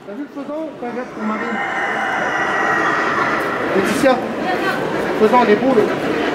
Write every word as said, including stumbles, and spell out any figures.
T'as vu le faisan? Pas grave pour Marine. Laetitia, le faisan, il est beau, là.